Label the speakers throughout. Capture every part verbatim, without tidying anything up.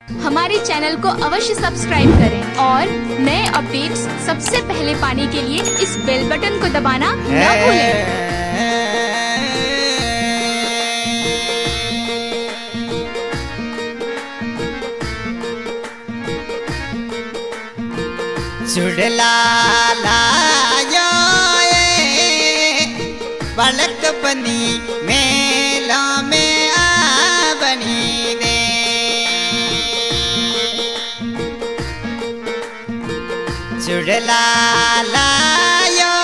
Speaker 1: हमारे चैनल को अवश्य सब्सक्राइब करें और नए अपडेट्स सबसे पहले पाने के लिए इस बेल बटन को दबाना न भूलें।
Speaker 2: चुड़ला लायो बालक बनी मेला में आ बनी दे चुड़ला लायो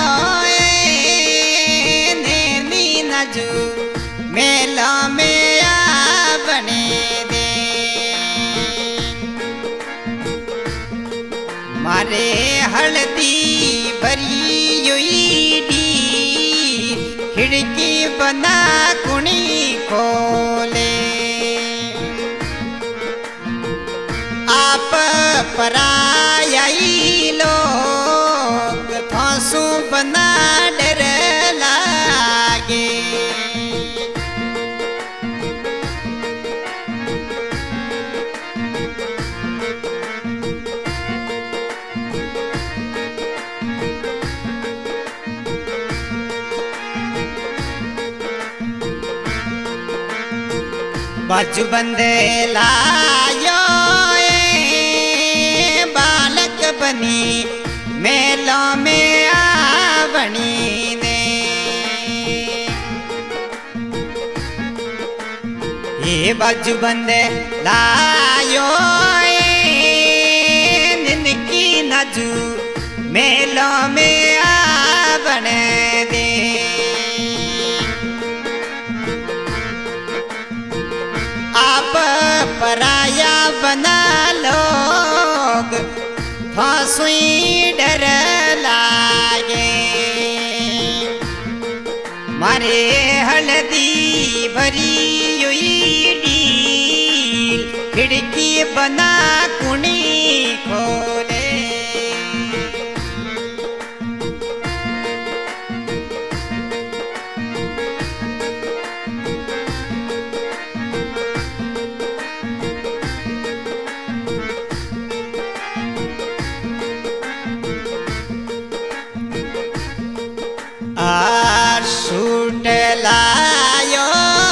Speaker 2: नैनी नजू मेला में आ बनी दे मारे हल्दी भरी डी खिड़की बना कुणी खोले आप पराई लोग फांसू बना डर लागे बाजू बंदे लायो बालक बनी मेलों में आ बनी ने ये बाजू बंदे लायो निनकी नजू मेलों में आ बने दे आप पराया बना लोग फांसुई डर लागे मारे हल्दी भरी हुई डील खिड़की बना कुणी खोले आर सूट लायो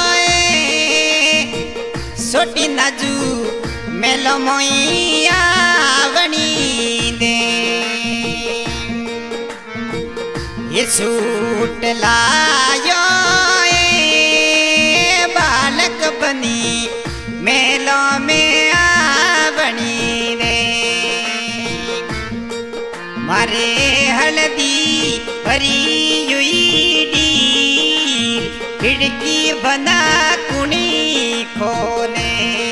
Speaker 2: सोटी नाजू मेलो मोइया बनी दे ये सूट लायो बालक बनी मेलो में आ बनी दे मारे हल्दी भरी हुई डील खिड़की बना कुणी खोले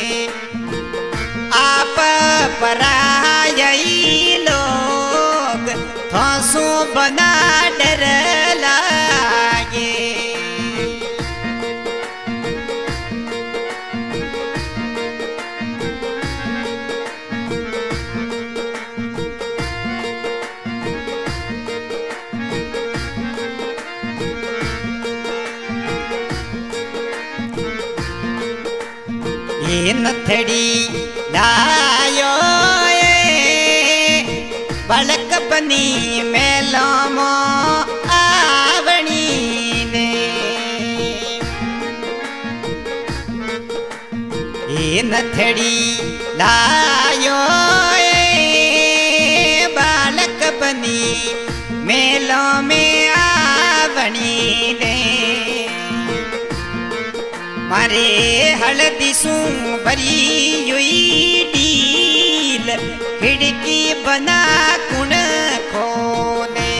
Speaker 2: आप पराई लोग फांसू बना डर लागे ये नथड़ी लायो बालक बनी मेलो मो आवणी ने ये नथड़ी लायो बालक बनी मेलो में आवणी ने मारे हल्दी सू भरी हुई डील खिड़की बना कुण खोले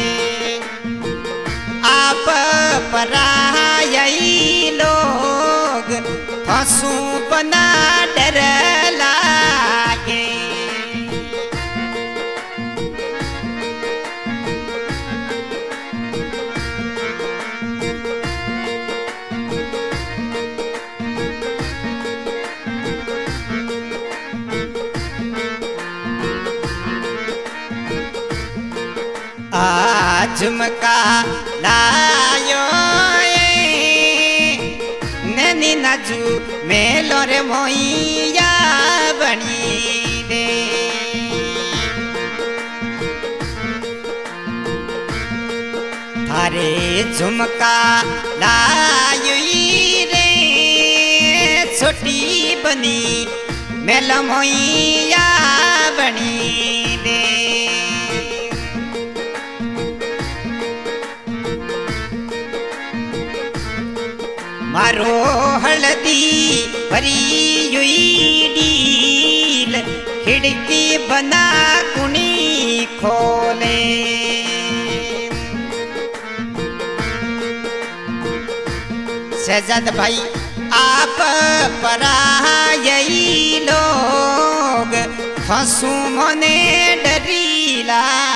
Speaker 2: आप पराई लोग फांसू बना डर लागे झुमका लायो नैनी नाजू मेलो रे मोइया बनी झुमका लायुई रे छोटी बनी मेल मोइया बनी दे मारो हल्दी भरी हुई डील खिड़की बना कुनी खोले शहजाद भाई आप परायई लोग फंसू मने डरी ला